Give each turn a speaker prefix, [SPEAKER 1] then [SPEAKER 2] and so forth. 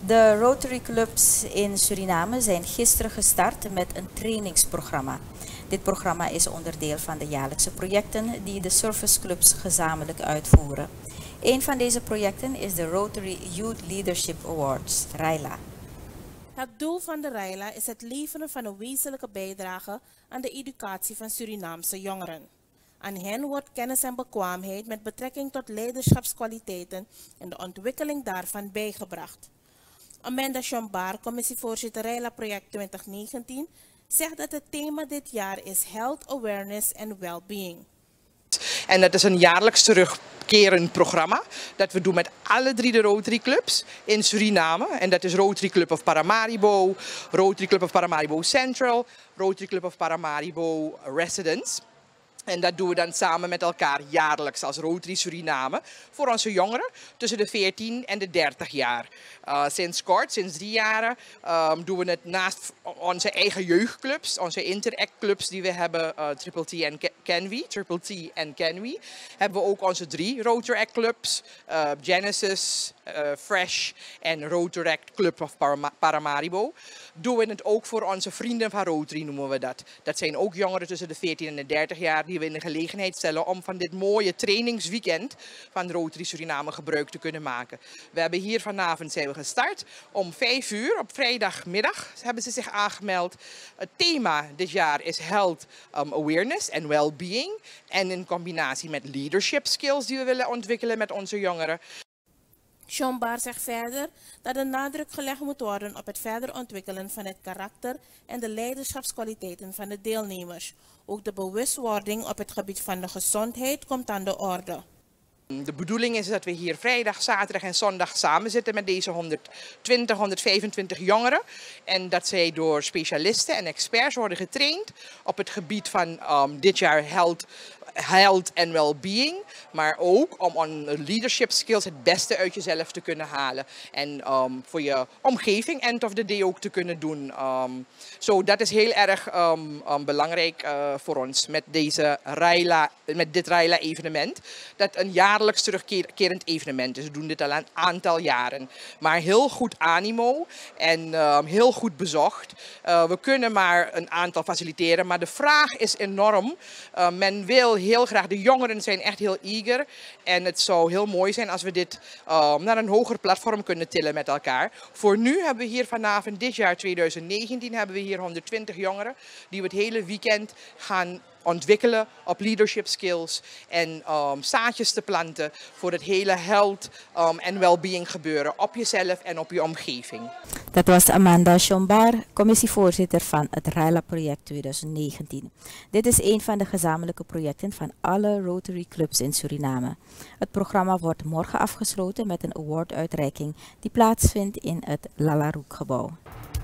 [SPEAKER 1] De Rotary Clubs in Suriname zijn gisteren gestart met een trainingsprogramma. Dit programma is onderdeel van de jaarlijkse projecten die de serviceclubs gezamenlijk uitvoeren. Een van deze projecten is de Rotary Youth Leadership Awards, RYLA.
[SPEAKER 2] Het doel van de RYLA is het leveren van een wezenlijke bijdrage aan de educatie van Surinaamse jongeren. Aan hen wordt kennis en bekwaamheid met betrekking tot leiderschapskwaliteiten en de ontwikkeling daarvan bijgebracht. Amanda Chombar, commissievoorzitter RYLA Project 2019, zegt dat het thema dit jaar is Health Awareness and Wellbeing.
[SPEAKER 3] En dat is een jaarlijks terugkerend programma dat we doen met alle 3 de Rotary Clubs in Suriname. En dat is Rotary Club of Paramaribo, Rotary Club of Paramaribo Central, Rotary Club of Paramaribo Residence. En dat doen we dan samen met elkaar jaarlijks als Rotary Suriname voor onze jongeren tussen de 14 en de 30 jaar. Sinds kort, sinds 3 jaar, doen we het naast onze eigen jeugdclubs, onze interact-clubs die we hebben, Triple T en Canwy, hebben we ook onze 3 Rotaract clubs, Genesis, Fresh en Rotaract Club of Paramaribo. Doen we het ook voor onze vrienden van Rotary, noemen we dat. Dat zijn ook jongeren tussen de 14 en de 30 jaar die we in de gelegenheid stellen om van dit mooie trainingsweekend van Rotary Suriname gebruik te kunnen maken. We hebben hier vanavond zijn we gestart om 5 uur op vrijdagmiddag hebben ze zich aangemeld. Het thema dit jaar is Health Awareness and Wellbeing en in combinatie met leadership skills die we willen ontwikkelen met onze jongeren.
[SPEAKER 2] Chombar zegt verder dat de nadruk gelegd moet worden op het verder ontwikkelen van het karakter en de leiderschapskwaliteiten van de deelnemers. Ook de bewustwording op het gebied van de gezondheid komt aan de orde.
[SPEAKER 3] De bedoeling is dat we hier vrijdag, zaterdag en zondag samen zitten met deze 125 jongeren. En dat zij door specialisten en experts worden getraind op het gebied van dit jaar health en well-being. Maar ook om leadership skills het beste uit jezelf te kunnen halen. En voor je omgeving end of the day ook te kunnen doen. Dat is heel erg belangrijk voor ons met dit RYLA evenement. Dat een jaarlijks terugkerend evenement is. We doen dit al een aantal jaren. Maar heel goed animo en heel goed bezocht. We kunnen maar een aantal faciliteren, maar de vraag is enorm. Men wil heel graag, de jongeren zijn echt heel eager. En het zou heel mooi zijn als we dit naar een hoger platform kunnen tillen met elkaar. Voor nu hebben we hier vanavond, dit jaar 2019, hebben we hier 120 jongeren die we het hele weekend gaan ontwikkelen op leadership skills en zaadjes te planten voor het hele health en well-being gebeuren op jezelf en op je omgeving.
[SPEAKER 1] Dat was Amanda Chombar, commissievoorzitter van het RYLA Project 2019. Dit is een van de gezamenlijke projecten van alle Rotary Clubs in Suriname. Het programma wordt morgen afgesloten met een awarduitreiking die plaatsvindt in het Lalaroek gebouw.